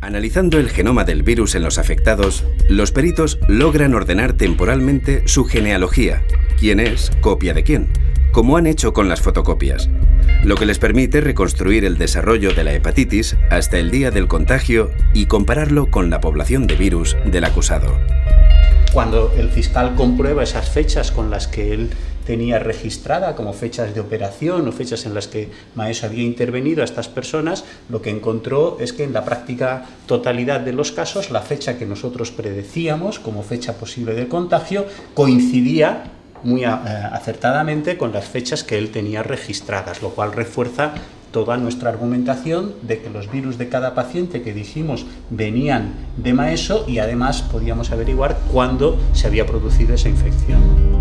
Analizando el genoma del virus en los afectados, los peritos logran ordenar temporalmente su genealogía, quién es copia de quién, como han hecho con las fotocopias, lo que les permite reconstruir el desarrollo de la hepatitis hasta el día del contagio y compararlo con la población de virus del acusado. Cuando el fiscal comprueba esas fechas con las que él tenía registrada como fechas de operación o fechas en las que Maeso había intervenido a estas personas, lo que encontró es que en la práctica totalidad de los casos la fecha que nosotros predecíamos como fecha posible de contagio coincidía muy acertadamente con las fechas que él tenía registradas, lo cual refuerza toda nuestra argumentación de que los virus de cada paciente que dijimos venían de Maeso y además podíamos averiguar cuándo se había producido esa infección.